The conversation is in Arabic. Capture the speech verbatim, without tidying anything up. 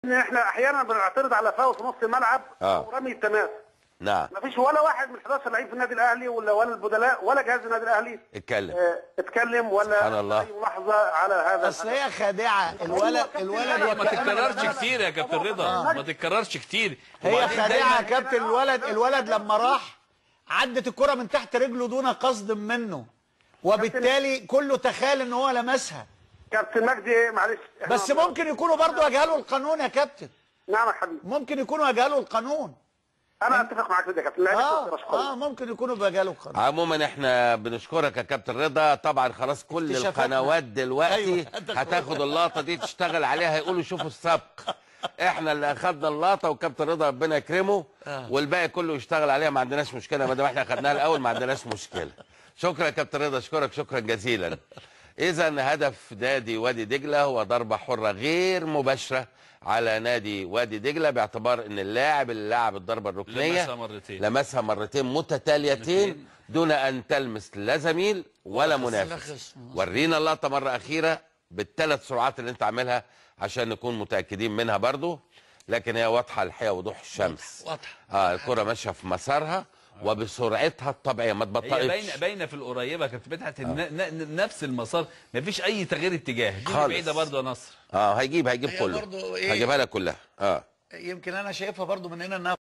كابتن احنا احيانا بنعترض على فاول في نص الملعب اه ورمي التماس. نعم. مفيش ولا واحد من حداشر لعيب في النادي الاهلي ولا ولا البدلاء ولا جهاز النادي الاهلي اتكلم اه اتكلم ولا سبحان الله. اي لحظه على هذا. اصل هي خادعه الولد الولد ما تتكررش كتير يا كابتن رضا، ما تتكررش كتير. هي خادعه يا كابتن. الولد الولد لما راح عدت الكره من تحت رجله دون قصد منه، وبالتالي كله تخيل ان هو لمسها. كابتن مجدي معلش بس ممكن يكونوا برضه اجهلوا القانون يا كابتن. نعم يا حبيبي. ممكن يكونوا اجهلوا القانون. انا اتفق معاك في ده يا كابتن. اه اه ممكن يكونوا بجالوا القانون. عموما احنا بنشكرك يا كابتن رضا. طبعا خلاص كل القنوات دلوقتي أيوة. هتاخد اللقطه دي تشتغل عليها، هيقولوا شوفوا السبق. احنا اللي اخدنا اللقطه وكابتن رضا ربنا يكرمه آه. والباقي كله يشتغل عليها، ما عندناش مشكله ما دام احنا اخدناها الاول، ما عندناش مشكله. شكرا يا كابتن رضا، اشكرك شكرا جزيلا. اذا هدف نادي وادي دجله هو ضربه حره غير مباشره على نادي وادي دجله، باعتبار ان اللاعب اللي لعب الضربه الركنيه لمسها مرتين لمسها مرتين متتاليتين دون ان تلمس لا زميل ولا منافس. ورينا اللقطه مره اخيره بالثلاث سرعات اللي انت عاملها عشان نكون متاكدين منها برضو، لكن هي واضحه الحقيقه وضوح الشمس. واضحه اه الكره ماشيه في مسارها وبسرعتها الطبيعيه ما تبطئش. هي باينه باينه في القريبه كانت مدحت آه. نفس المسار، مفيش اي تغيير اتجاه. دي بعيده برضه يا نصر. اه هيجيب هيجيب كله، إيه؟ هيجيبها لك كلها. اه يمكن انا شايفها برضه من هنا انها